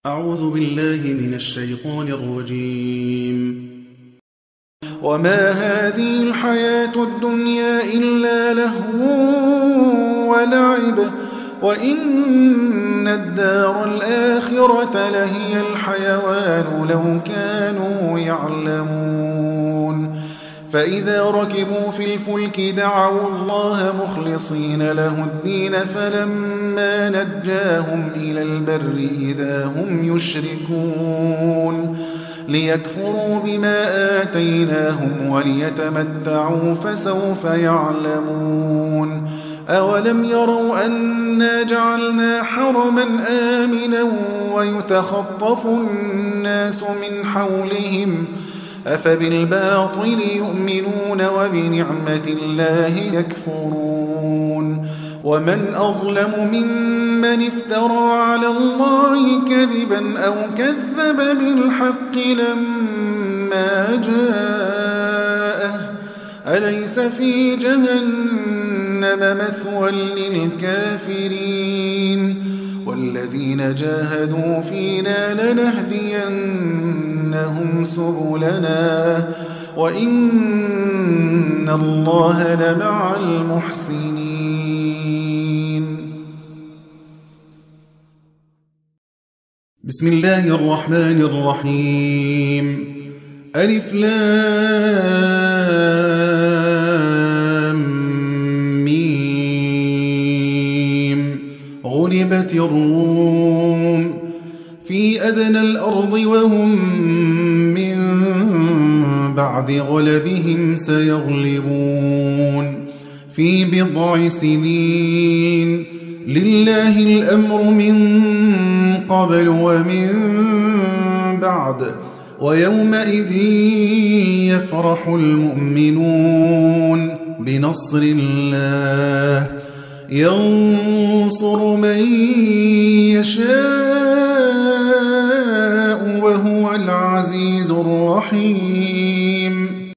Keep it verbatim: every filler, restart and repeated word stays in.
أعوذ بالله من الشيطان الرجيم. وما هذه الحياة الدنيا إلا لهو ولعب وإن الدار الآخرة لهي الحيوان لو كانوا يعلمون. فإذا ركبوا في الفلك دعوا الله مخلصين له الدين فلما نجاهم إلى البر إذا هم يشركون ليكفروا بما آتيناهم وليتمتعوا فسوف يعلمون. أولم يروا أنا جعلنا حرما آمنا ويتخطف الناس من حولهم أفبالباطل يؤمنون وبنعمة الله يكفرون. ومن أظلم ممن افترى على الله كذبا أو كذب بالحق لما جاءه أليس في جهنم مثوى للكافرين والذين جاهدوا فينا لنهدينهم سبلنا وإن الله لمع المحسنين. بسم الله الرحمن الرحيم. ألف لام ميم. غلبت الروم في أدنى الأرض وهم من بعد غلبهم سيغلبون في بضع سنين. لله الأمر من قبل ومن بعد ويومئذ يفرح المؤمنون بنصر الله ينصر من يشاء وهو العزيز الرحيم.